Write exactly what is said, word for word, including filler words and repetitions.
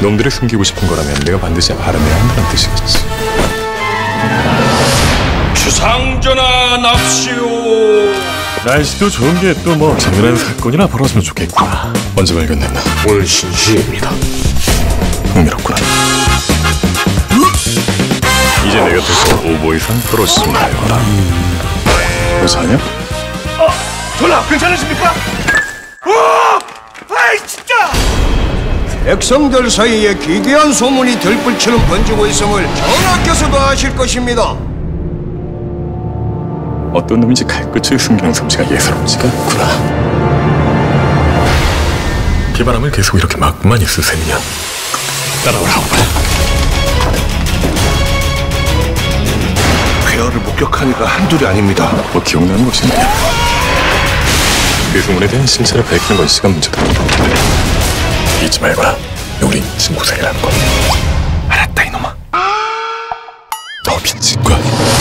놈들이 숨기고 싶은 거라면 내가 반드시 알아내야 한다는 뜻이겠지. 주상전하 납시오. 날씨도 좋은 게 또 뭐 재미난 사건이나 벌어지면 좋겠구나. 언제 발견됐나? 오늘 신시입니다. 흥미롭구나. 이제 내 곁에서 오 보 이상 떨어지지 마요라. 너 사냐? 어, 전하 괜찮으십니까? 와, 아이 진짜! 백성들 사이에 기괴한 소문이 들불처럼 번지고 있음을 전하께서도 아실 것입니다. 어떤 놈인지 칼끝을 숨기는 솜씨가 예사롭지가 않구나. 비바람을 계속 이렇게 막고만 있을 셈이냐? 따라오라고 봐. 쾌어를 목격하니까 한둘이 아닙니다. 뭐 기억나는 것이 있냐? 그 소문에 대한 진실을 밝히는 건 시간 문제다. 잊지 말거라. 우린 친구사이라는 거. 알았다 이놈아. 너 미친 거야.